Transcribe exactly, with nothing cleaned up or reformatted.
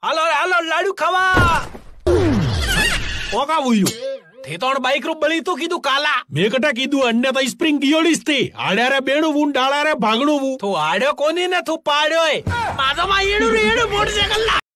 હાલો હાલો લાડુ ખાવા ઓકા wuyu તે તોણ bike રૂપ બળી તો કીધું કાલા મેં કટા કીધું અન્ય તો સ્પ્રિંગ ગિયોડીસ તે આડ્યારે બેણું વૂન ડાળારે ભાગણું વૂ તું આડ્યો કોની ને તું પાડ્યો માધો માં એડું એડું મોટરસાયકલ